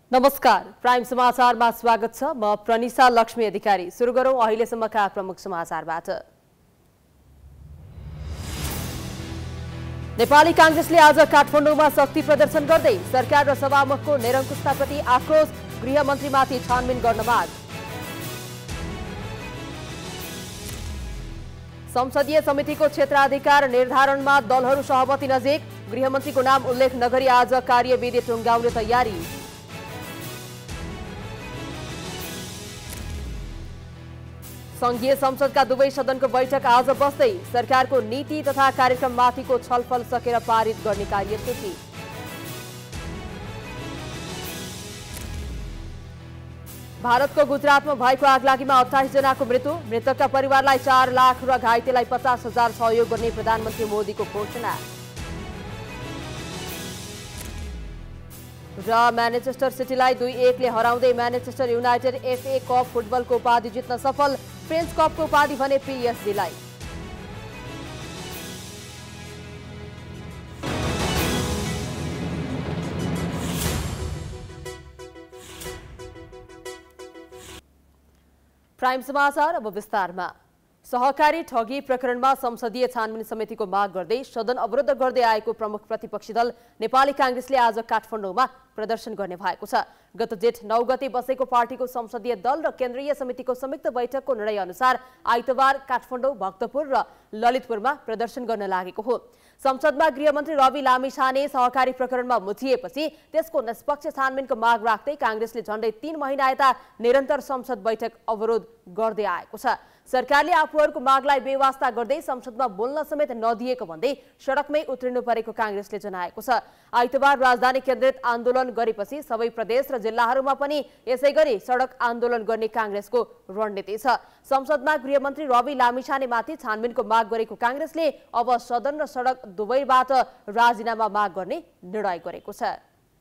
नमस्कार, प्राइम समाचारमा स्वागत छ। म प्रनिशा लक्ष्मी अधिकारी। सुरु गरौं अहिलेसम्मका प्रमुख समाचारबाट। नेपाली कांग्रेसले आज काठमाडौँमा शक्ति प्रदर्शन गर्दै सरकार र सभामुखको निरङ्कुशताप्रति आक्रोश, गृहमन्त्रीमाथि छानबिन गर्न माग। संसदीय समितिको क्षेत्राधिकार निर्धारणमा दलहरू सहमति नजिक, गृहमन्त्रीको नाम उल्लेख नगरी आज कार्यविधि टुङ्गाउने तयारी। संघीय संसदका दुवै सदनको बैठक आज बस्दै सरकारको नीति तथा कार्यक्रममाथिको छलफल सकेर पारित गर्ने कार्यसूची। भारतको गुजरातमा भएको आगलागीमा 28 जनाको मृत्यु, मृतकका परिवारलाई 4 लाख र घाइतेलाई 50,000 सहयोग गर्ने प्रधानमन्त्री मोदीको घोषणा। र म्यानचेस्टर सिटीलाई 2-1 ले हराउँदै म्यानचेस्टर युनाइटेड एफए कप फुटबलको उपाधि जित्न सफल, फ्रेन्च कपको उपाधि भने पीएसजीलाई। प्राइम समाचार अब विस्तारमा। सहकारी ठगी प्रकरणमा संसदीय छानबिन समितिको माग गर्दै सदन अवरुद्ध गर्दै आएको प्रमुख प्रतिपक्षी दल नेपाली कांग्रेसले आज काठमाडौँमा प्रदर्शन गर्ने भएको छ। गत जेठ 9 गते बसेको पार्टीको संसदीय दल र केन्द्रीय समितिको संयुक्त बैठकको निर्णय अनुसार आइतबार काठमाडौँ, भक्तपुर र ललितपुरमा प्रदर्शन गर्न लागेको हो। संसदमा गृहमन्त्री रवि लामिछाने सहकारी प्रकरणमा मुछिएपछि त्यसको निष्पक्ष छानबिनको माग राख्दै कांग्रेसले झण्डै 3 महिना यता निरन्तर संसद बैठक अवरोध गर्दै आएको छ। सरकारले आफूहरूको मागलाई बेवास्ता गर्दै संसदमा बोल्न समेत नदिएको भन्दै सडकमै उत्रिनु परेको कांग्रेसले जनाएको छ। आइतबार राजधानी केन्द्रित आन्दोलन गरेपछि सबै प्रदेश र जिल्लाहरूमा पनि यसैगरी सडक आन्दोलन गर्ने कांग्रेसको रणनीति छ। संसदमा गृहमन्त्री रवि लामिछानेमाथि छानबिनको माग गरेको कांग्रेसले अब सदन र सडक दुवैबाट राजीनामा माग गर्ने निर्णय गरेको छ।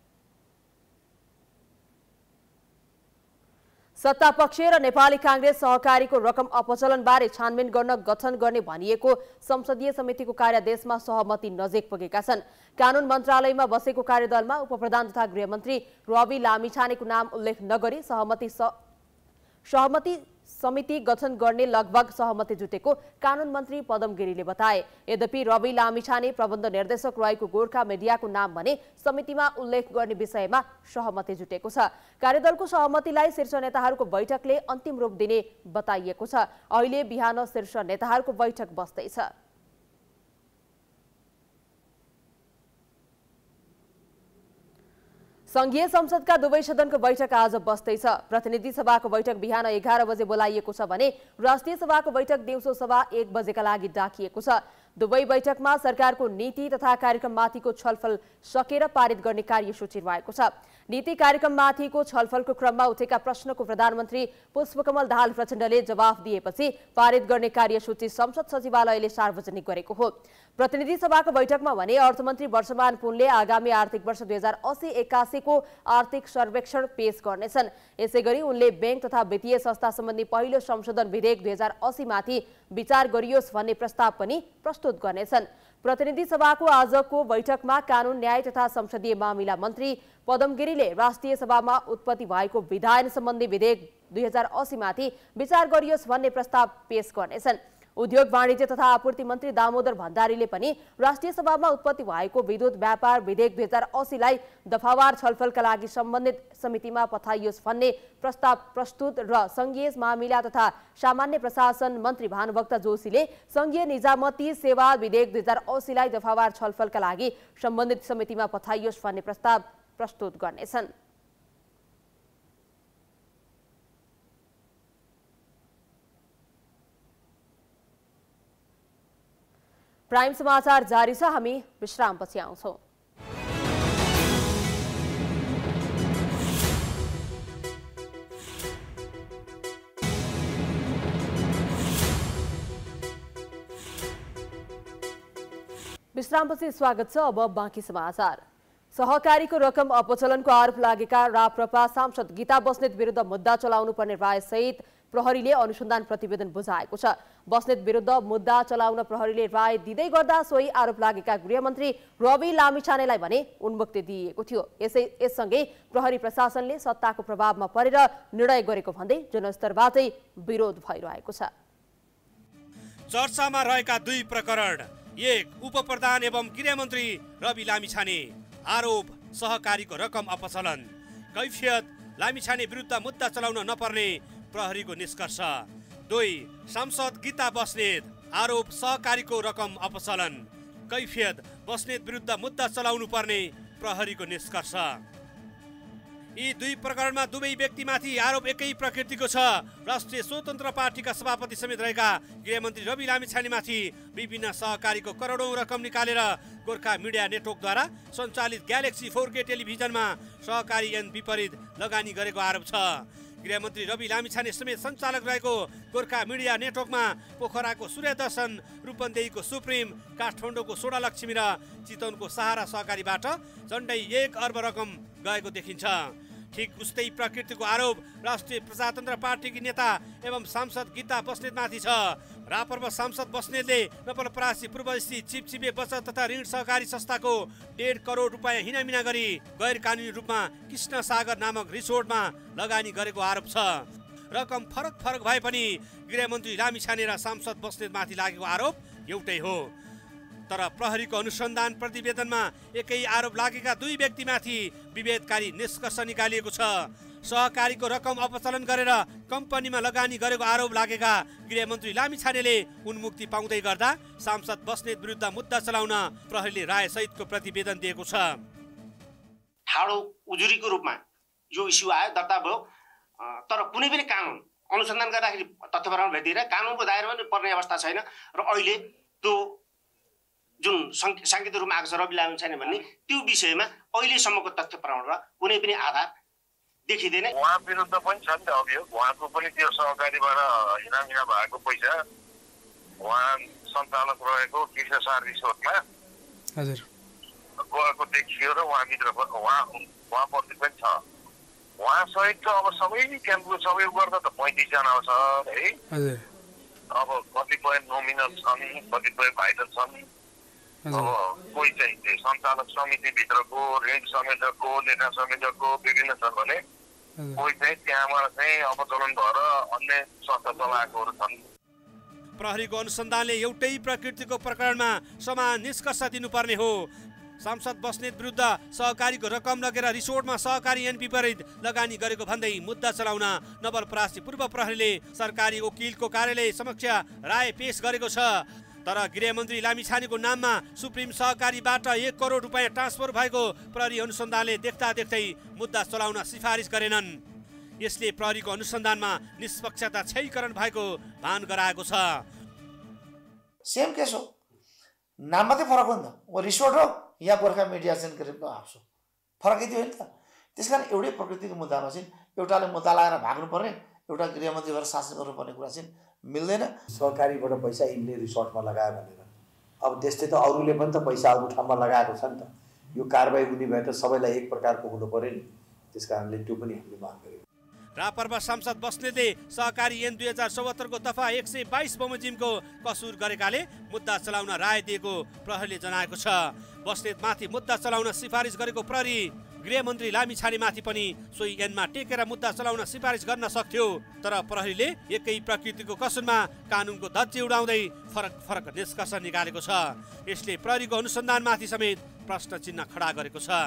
सत्तापक्ष र नेपाली कांग्रेस सहकारीको रकम अपचलनबारे छानबिन गर्न गठन गर्ने भनिएको संसदीय समितिको कार्यादेशमा सहमति नजिक पुगेका छन्। कानून मन्त्रालयमा बसेको कार्यदलमा उपप्रधान तथा गृहमन्त्री रवि लामिछानेको नाम उल्लेख नगरी सहमति समिति गठन गर्ने लगभग सहमति जुटेको कानून मन्त्री पदम गिरीले बताए। यद्यपि रवि लामिछाने प्रबन्ध निर्देशक रहेको गोर्खा मिडियाको नाम भने समितिमा उल्लेख गर्ने विषयमा सहमति जुटेको छ। कार्यदलको सहमतिलाई शीर्ष नेताहरूको बैठकले अन्तिम रूप दिने बताइएको छ। अहिले बिहान शीर्ष नेताहरूको बैठक बस्दैछ। संघीय संसदका दुवै सदनको बैठक आज बस्दैछ। प्रतिनिधि सभाको बैठक बिहान 11 बजे बोलाइएको छ भने राष्ट्रिय सभाको बैठक दिउँसो 1:15 बजेका लागि डाकिएको छ। दुवै बैठकमा सरकारको नीति तथा कार्यक्रममाथिको छलफल सकेर पारित गर्ने कार्यसूची रहेको छ। नीति कार्यक्रममाथिको छलफलको क्रममा उठेका प्रश्नको प्रधानमन्त्री पुष्पकमल दाहाल प्रचण्डले जवाफ दिएपछि पारित गर्ने कार्यसूची संसद सचिवालयले सार्वजनिक गरेको हो। प्रतिनिधि सभाको बैठकमा भने अर्थमन्त्री वर्षमान पुनले आगामी आर्थिक वर्ष 2080-81 को आर्थिक सर्वेक्षण पेश गर्नेछन्। यसैगरी उनले बैंक तथा वित्तीय संस्था सम्बन्धी पहिलो संशोधन विधेयक 2080 माथि विचार गरियोस् भन्ने प्रस्ताव पनि प्रस्तुत गर्नेछन्। प्रतिनिधि सभाको आजको बैठकमा कानून, न्याय तथा संसदीय मामिला मन्त्री पदम गिरीले राष्ट्रिय सभामा उत्पत्ति भएको विधायन सम्बन्धी विधेयक 2080 माथि विचार गरियोस् भन्ने प्रस्ताव पेश गर्नेछन्। उद्योग, वाणिज्य तथा आपूर्ति मन्त्री दामोदर भण्डारीले पनि राष्ट्रिय सभामा उत्पत्ति भएको विद्युत व्यापार विधेयक 2080 लाई दफावार छलफलका लागि सम्बन्धित समितिमा पठाइयोस् भन्ने प्रस्ताव प्रस्तुत र संघीय मामिला तथा सामान्य प्रशासन मन्त्री भानुभक्त जोशीले संघीय निजामती सेवा विधेयक 2080 लाई दफावार छलफलका लागि सम्बन्धित समितिमा पठाइयोस् भन्ने प्रस्ताव प्रस्तुत गर्नेछन्। प्राइम समाचार जारी छ। हामी विश्रामपछि आउँछौं। विश्रामपछि स्वागत छ। अब बाँकी समाचार। सहकारीको रकम अपचलनको आरोप लागेका राप्रपा सांसद गीता बस्नेत विरुद्ध मुद्दा चलाउनु पर्ने राय सहित प्रहरीले अनुसन्धान प्रतिवेदन बुझाएको छ। बस्नेत विरुद्ध मुद्दा चलाउन प्रहरीले राय दिँदै गर्दा सोही आरोप लागेका गृहमन्त्री रवि लामिछानेलाई भने उन्मुक्ति दिइएको थियो। यससँगै प्रहरी प्रशासनले सत्ताको प्रभावमा परेर निर्णय गरेको भन्दै जनस्तरबाटै विरोध भइरहेको छ। चर्चामा रहेका दुई प्रकरण, एक उपप्रधान एवं गृहमन्त्री रवि लामिछाने आरोप सहकारीको रकम अपचलन, कैफियत लामिछाने विरुद्ध मुद्दा चलाउन नपर्ने प्रहरीको निष्कर्ष, दुई सांसद गीता बस्नेत आरोप सहकारीको रकम अपचलन, कैफियत बस्नेत विरुद्ध मुद्दा चलाउनु पर्ने प्रहरीको निष्कर्ष। यी दुई प्रकरणमा दुवै व्यक्तिमाथि आरोप एकै प्रकृतिको छ। राष्ट्रिय स्वतन्त्र पार्टीका सभापति समेत रहेका गृहमन्त्री रवि लामिछानेमाथि विभिन्न सहकारीको करोडौं रकम निकालेर गोर्खा मिडिया नेटवर्कद्वारा सञ्चालित ग्यालेक्सी 4K टेलिभिजनमा सहकारी ऐन विपरीत लगानी गरेको आरोप छ। गृहमन्त्री रवि लामिछाने समेत सञ्चालक रहेको गोर्खा मिडिया नेटवर्कमा पोखराको सूर्यदर्शन, रूपन्देहीको सुप्रिम, काठमाडौँको सोडालक्ष्मी र चितवनको सहारा सहकारीबाट झन्डै 1 अर्ब रकम गएको देखिन्छ। ठिक उस्तै प्रकृतिको आरोप राष्ट्रिय प्रजातन्त्र पार्टीकी नेता एवं सांसद गीता बस्नेतमाथि छ। रापरपा सांसद बस्नेतले नवलपरासी पूर्वस्थित चिपचिपे बचत तथा ऋण सहकारी संस्थाको 1.5 करोड रुपियाँ हिनामिना गरी गैर कानुनी रूपमा कृष्ण सागर नामक रिसोर्टमा लगानी गरेको आरोप छ। रकम फरक भए पनि गृहमन्त्री लामिछाने र सांसद बस्नेतमाथि लागेको आरोप एउटै हो। तर प्रहरीको अनुसन्धान प्रतिवेदनमा एकै आरोप लागेका दुई व्यक्तिमाथि विभेदकारी निष्कर्ष निकालिएको छ। सहकारीको रकम अपचलन गरेर कम्पनीमा लगानी गरेको आरोप लागेका गृहमन्त्री लामिछानेले उन्मुक्ति पाउँदै गर्दा सांसद बस्नेत विरुद्ध मुद्दा चलाउन प्रहरीले राय सहितको प्रतिवेदन दिएको छ। ठाडो उजुरीको रूपमा यो इस्यु आयो, दर्ता भयो, तर कुनै पनि कानुन अनुसन्धान गर्दाखेरि तथ्य प्रमाण भेटिएर कानुनको दायरामा पर्ने अवस्था छैन र अहिले त्यो जुन सांकेतिक रूपमा आएको छ रवि लामिछाने भन्ने त्यो विषयमा अहिलेसम्मको तथ्य प्रमाण र कुनै पनि आधार देखिँदैन। उहाँ विरुद्ध पनि छ नि त अभियोग। उहाँको पनि त्यो सहकारीबाट हिनामिना भएको पैसा उहाँ सञ्चालक रहेको कृष्णसार रिसोर्टमा हजुर गएको देखियो र उहाँभित्र उहाँप्रति पनि छ। उहाँ सहित त अब सबै क्याम्पको सबै गर्दा त 35 जना छ है। अब कतिपय नोमिनल छन्, कतिपय भाइटल छन्। अब कोही चाहिँ सञ्चालक समितिभित्रको, ऋण संयोजकको, लेखा संयोजकको विभिन्न छन् भने कोही चाहिँ त्यहाँबाट चाहिँ अपचलन भएर अन्य संस्था चलाएकोहरू छन्। प्रहरीको अनुसन्धानले एउटै प्रकृतिको प्रकरणमा समान निष्कर्ष दिनुपर्ने हो। सांसद बस्नेत विरुद्ध सहकारीको रकम लगेर रिसोर्टमा सहकारी ऐन विपरीत लगानी गरेको भन्दै मुद्दा चलाउन नवलपरासी पूर्व प्रहरीले सरकारी वकिलको कार्यालय समक्ष राय पेश गरेको छ। तर गृहमन्त्री लामिछानेको नाममा सुप्रिम सहकारीबाट 1 करोड रुपियाँ ट्रान्सफर भएको प्रहरी अनुसन्धानले देख्दै मुद्दा चलाउन सिफारिस गरेनन्। यसले प्रहरीको अनुसन्धानमा निष्पक्षता क्षयीकरण भएको भान गराएको छ। सेम केस हो, नाम मात्रै फरक हो नि त। वो रिसोर्ट हो या गोर्खा मिडिया सेन्टरको हाउस हो, फरक यति हो नि त। त्यसकारण एउटै प्रकृतिको मुद्दामा चाहिँ एउटाले मुद्दा लगाएर भाग्नु पर्ने, एउटा गृहमन्त्री भएर शासन गर्नुपर्ने कुरा चाहिँ मिल्दैन। सहकारीबाट पैसा यिनले रिसोर्टमा लगायो भनेर अब त्यस्तै त अरूले पनि त पैसा अरू ठाउँमा लगाएको छ नि त। यो कारबाही हुने भए त सबैलाई एक प्रकारको हुनु पर्यो नि। त्यसकारणले त्यो पनि हामीले माग गरेको। रापरपा सांसद बस्नेतले सहकारी ऐन 2074 को दफा 122 बमोजिमको कसुर गरेकाले मुद्दा चलाउन राय दिएको प्रहरीले जनाएको छ। बस्नेतमाथि मुद्दा चलाउन सिफारिस गरेको प्रहरी गृहमन्त्री लामिछानेमाथि पनि सोही ऐनमा टेकेर मुद्दा चलाउन सिफारिस गर्न सक्थ्यो। तर प्रहरीले एकै प्रकृतिको कसुरमा कानुनको धज्जी उडाउँदै फरक निष्कर्ष निकालेको छ। यसले प्रहरीको अनुसन्धानमाथि समेत प्रश्न चिन्ह खडा गरेको छ।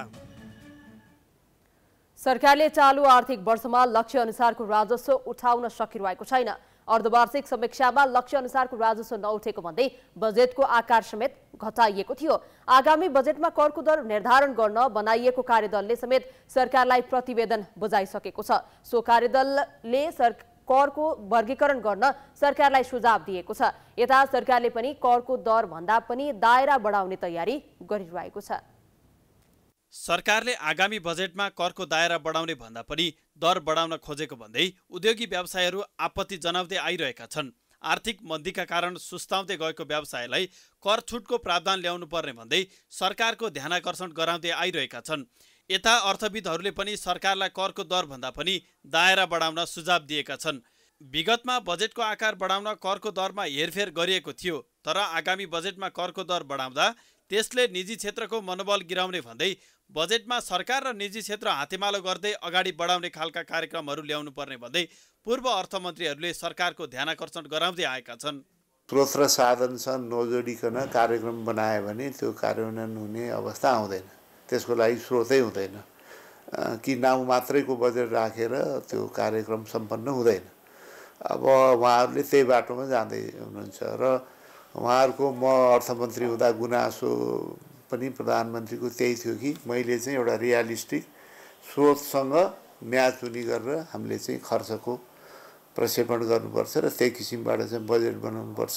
सरकारले चालु आर्थिक वर्षमा लक्ष्य अनुसारको राजस्व उठाउन सकिरहेको छैन। अर्धवार्षिक समीक्षामा लक्ष्य अनुसारको राजस्व नउठेको भन्दै बजेटको आकार समेत घटाइएको थियो। आगामी बजेटमा करको दर निर्धारण गर्न बनाइएको कार्यदलले समेत सरकारलाई प्रतिवेदन बुझाइसकेको छ। सो कार्यदलले करको वर्गीकरण गर्न सरकारलाई सुझाव दिएको छ। यता सरकारले पनि करको दर भन्दा पनि दायरा बढाउने तयारी गरिरहेको छ। सरकारले आगामी बजेटमा करको दायरा बढाउने भन्दा पनि दर बढाउन खोजेको भन्दै उद्योगी व्यवसायहरू आपत्ति जनाउँदै आइरहेका छन्। आर्थिक मन्दीका कारण सुस्ताउँदै गएको व्यवसायलाई कर छुटको प्रावधान ल्याउनु पर्ने भन्दै सरकारको ध्यानाकर्षण गराउँदै आइरहेका छन्। यता अर्थविदहरूले पनि सरकारलाई करको दर भन्दा पनि दायरा बढाउन सुझाव दिएका छन्। विगतमा बजेटको आकार बढाउन करको दरमा हेरफेर गरिएको थियो, तर आगामी बजेटमा करको दर बढाउँदा त्यसले निजी क्षेत्रको मनोबल गिराउने भन्दै बजेटमा सरकार र निजी क्षेत्र हातेमालो गर्दै अगाडि बढाउने खालका कार्यक्रमहरू ल्याउनु पर्ने भन्दै पूर्व अर्थमन्त्रीहरूले सरकारको ध्यानाकर्षण गराउँदै आएका छन्। स्रोत र साधनसँग नजोडिकन कार्यक्रम बनायो भने त्यो कार्यान्वयन हुने अवस्था आउँदैन। त्यसको लागि स्रोतै हुँदैन कि नाउँ मात्रैको बजेट राखेर त्यो कार्यक्रम सम्पन्न हुँदैन। अब उहाँहरूले त्यही बाटोमा जाँदै हुनुहुन्छ र उहाँहरूको म अर्थमन्त्री हुँदा गुनासो पनि प्रधानमन्त्रीको त्यही थियो कि मैले चाहिँ एउटा रियलिस्टिक स्रोतसँग म्याचुनी गरेर हामीले चाहिँ खर्चको प्रक्षेपण गर्नुपर्छ र त्यही किसिमबाट चाहिँ बजेट बनाउनुपर्छ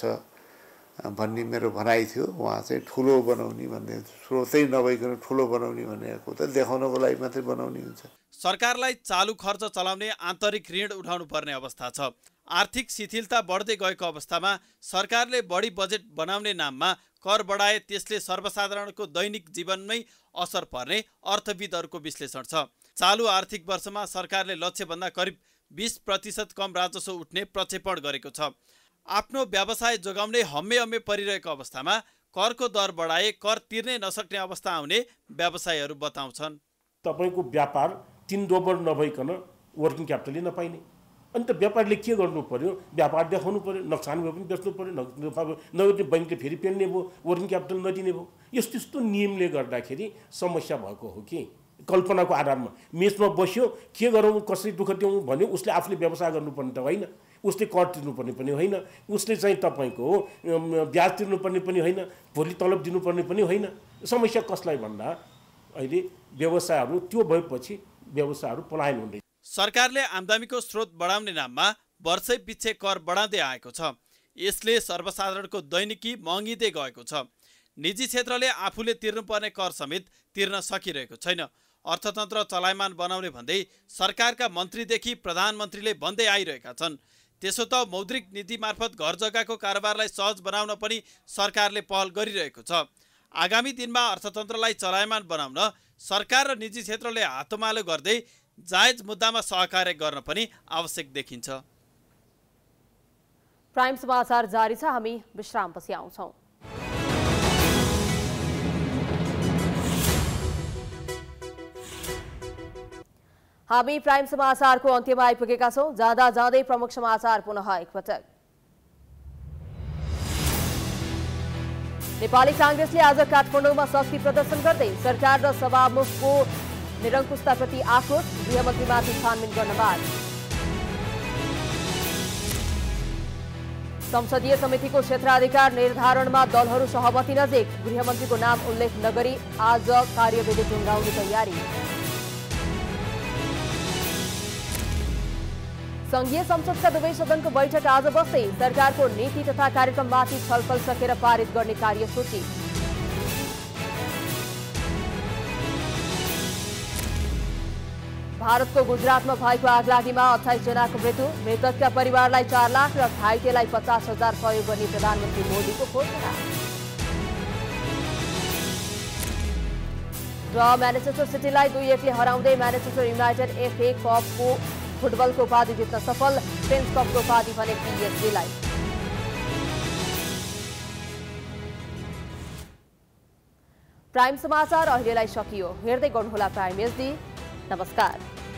भन्ने मेरो भनाइ थियो। उहाँ चाहिँ ठुलो बनाउने भन्ने, स्रोतै नभइकन ठुलो बनाउने भनेको त देखाउनको लागि मात्रै बनाउने हुन्छ। सरकारलाई चालु खर्च चलाउने आन्तरिक ऋण उठाउनु पर्ने अवस्था छ। आर्थिक शिथिलता बढ्दै गएको अवस्थामा सरकारले बढी बजेट बनाउने नाममा कर बढाए त्यसले सर्वसाधारणको दैनिक जीवनमै असर पर्ने अर्थविदहरूको विश्लेषण छ। चालु आर्थिक वर्षमा सरकारले लक्ष्यभन्दा करिब 20% कम राजस्व उठ्ने प्रक्षेपण गरेको छ। आफ्नो व्यवसाय जोगाउने हम्मे परिरहेको अवस्थामा करको दर बढाए कर तिर्नै नसक्ने अवस्था आउने व्यवसायीहरू बताउँछन्। तपाईको व्यापार 3 रोबर नभइकन वर्किङ क्यापिटलै नपाइने, अनि त व्यापारीले के गर्नु पर्यो? व्यापार देखाउनु पर्यो, नोक्सान भए पनि बेच्नु पर्यो, नगद बैंकले फेरि पेल्ने भयो, वर्किङ क्यापिटल नदिने भयो। यस्तो यस्तो नियमले गर्दाखेरि समस्या भएको हो कि कल्पनाको आधारमा मेचमा बस्यो, के गरौँ कसरी दुःख दिउँ भन्यो, उसले आफूले व्यवसाय गर्नुपर्ने त होइन, उसले कर तिर्नुपर्ने पनि होइन, उसले चाहिँ तपाईँको ब्याज तिर्नुपर्ने पनि होइन, भोलि तलब दिनुपर्ने पनि होइन। समस्या कसलाई भन्दा अहिले व्यवसायहरू त्यो भएपछि व्यवसायहरू पलायन हुँदै। सरकारले आम्दानीको स्रोत बढाउने नाममा वर्षै पछि कर बढाउँदै आएको छ। यसले सर्वसाधारणको दैनिकी महँगिँदै गएको छ। निजी क्षेत्रले आफूले तिर्नुपर्ने कर समेत तिर्न सकिरहेको छैन। अर्थतन्त्र चलायमान बनाउने भन्दै सरकारका मन्त्रीदेखि प्रधानमन्त्रीले भन्दै आइरहेका छन्। त्यसो त मौद्रिक नीति मार्फत घर जग्गाको कारोबारलाई सहज बनाउन पनि सरकारले पहल गरिरहेको छ। आगामी दिनमा अर्थतन्त्रलाई चलायमान बनाउन सरकार र निजी क्षेत्रले हातमालो गर्दै जायज मुद्दामा सहकार्य गर्न पनि आवश्यक देखिन्छ। प्राइम समाचार जारी छ, हामी विश्रामपछि आउँछौं। हामी प्राइम समाचारको अन्त्यमा आइपुगेका छौं। जाँदा जाँदै प्रमुख समाचार पुनः एकपटक। नेपाली कांग्रेसले आज काठमाडौँमा शक्ति प्रदर्शन गर्दै सरकार र सभामुखको निरङ्कुशताप्रति आक्रोश, गृहमन्त्रीमाथि छानबिन गर्न माग। संसदीय समितिको क्षेत्राधिकार निर्धारणमा दलहरू सहमति नजिक, गृहमन्त्रीको नाम उल्लेख नगरी आज कार्यविधि टुङ्गाउने तयारी। संघीय संसदका दुवै सदनको बैठक आज बस्दै सरकारको नीति तथा कार्यक्रममाथि छलफल सकेर पारित गर्ने कार्यसूची। भारतको गुजरातमा भएको आगलागीमा 28 जनाको मृत्यु, मृतकका परिवारलाई 4 लाख र घाइतेलाई 50,000 सहयोग गर्ने प्रधानमन्त्री मोदीको घोषणा। र म्यानचेस्टर सिटीलाई 2-1 ले हराउँदै म्यानचेस्टर युनाइटेड FA कपको फुटबलको उपाधि जित्न सफल, फ्रेन्च कपको उपाधि भने PSG-लाई। प्राइम समाचार अहिलेलाई सकियो। हेर्दै गर्नुहोला प्राइम HD। नमस्कार।